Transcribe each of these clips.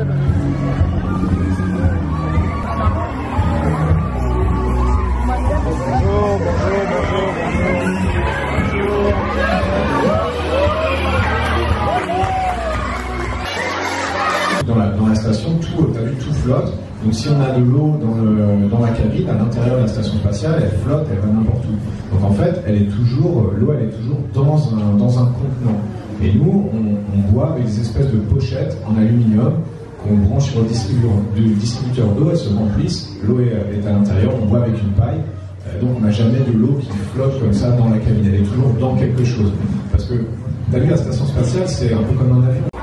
Dans la station, tout flotte. Donc si on a de l'eau dans la cabine, à l'intérieur de la station spatiale, elle flotte, elle va n'importe où. Donc en fait, l'eau elle est toujours dans un contenant. Et nous, on boit avec des espèces de pochettes en aluminium qu'on branche sur le distributeur d'eau, elles se remplissent, l'eau est à l'intérieur, on boit avec une paille. Donc on n'a jamais de l'eau qui flotte comme ça dans la cabine, elle est toujours dans quelque chose. Parce que, t'as vu, la station spatiale, c'est un peu comme un avion.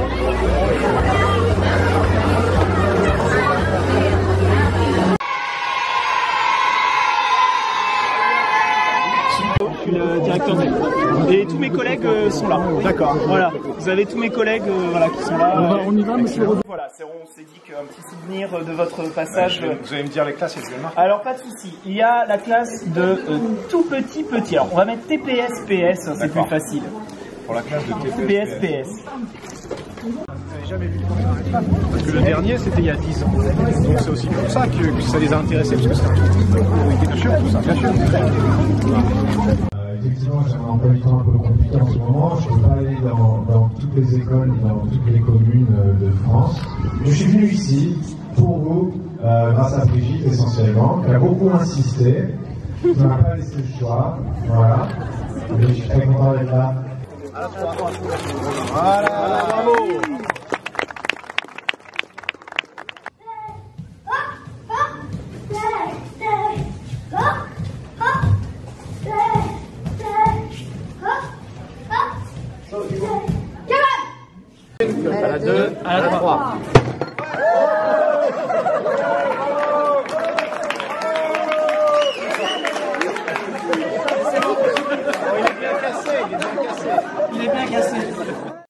Je suis le directeur de l'école. Et tous mes collègues sont là. D'accord. Voilà. Vous avez tous mes collègues voilà, qui sont là. On y va, monsieur Rodin. Voilà, on s'est dit qu'un petit souvenir de votre passage. Vous allez me dire les classes également. Alors, pas de souci. Il y a la classe de tout petit. Alors, on va mettre TPS-PS, c'est plus facile. Pour la classe de TPS-PS. Vous n'avez jamais vu parce que le dernier, c'était il y a 10 ans. Donc c'est aussi pour ça que ça les a intéressés, parce que c'est un tout. Bien sûr, tout ça, bien sûr. Effectivement, j'ai un emploi du temps un peu compliqué en ce moment. Je ne peux pas aller dans toutes les écoles, dans toutes les communes de France. Je suis venu ici pour vous, grâce à Brigitte essentiellement, qui a beaucoup insisté, qui ne m'a pas laissé le choix. Voilà. Et je suis très content d'être là. Voilà, bravo. À la 2, à la 3. Il est bien cassé, il est bien cassé.